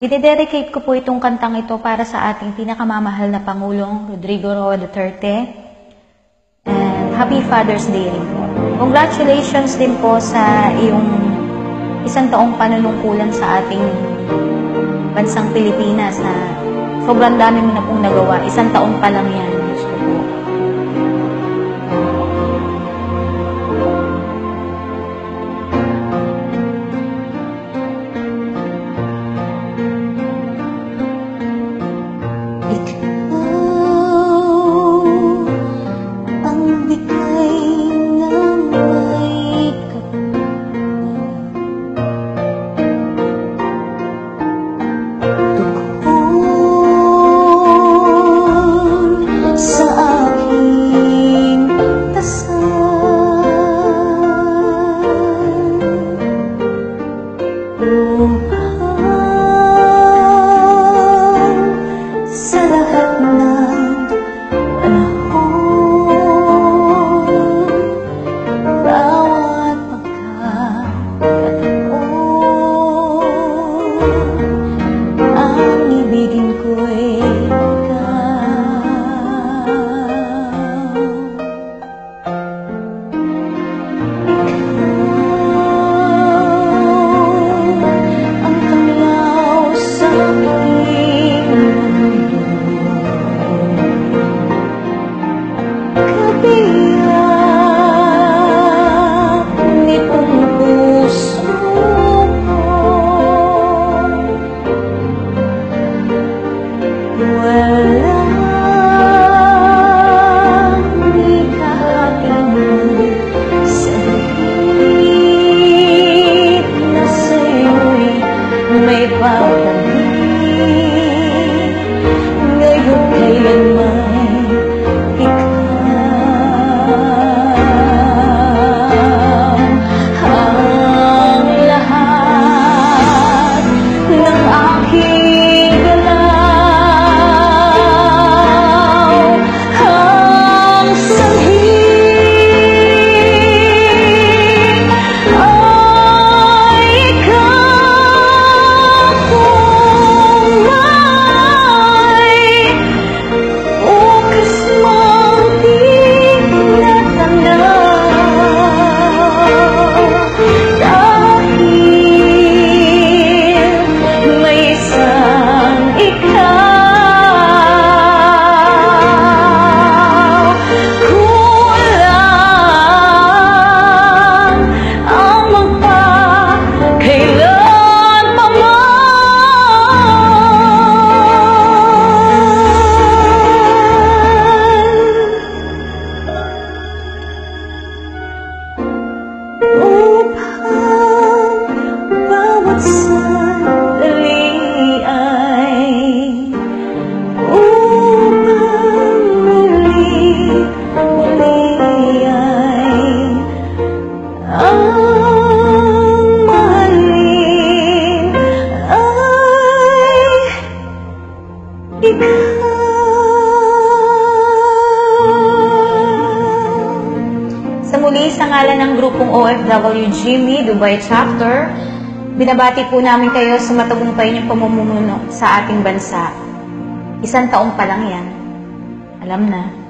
Dinededicate ko po itong kantang ito para sa ating pinakamamahal na Pangulong Rodrigo Roa Duterte. And Happy Father's Day rin po. Congratulations din po sa iyong 1 taong panunungkulan sa ating bansang Pilipinas na sobrang dami mo na pong nagawa. 1 taon pa lang yan. Diyos ko po. Sa muli, sa ngalan ng grupong OFW Jimmy Dubai Chapter, binabati po namin kayo sa matagumpay niyong pamumuno sa ating bansa. 1 taon pa lang yan. Alam na.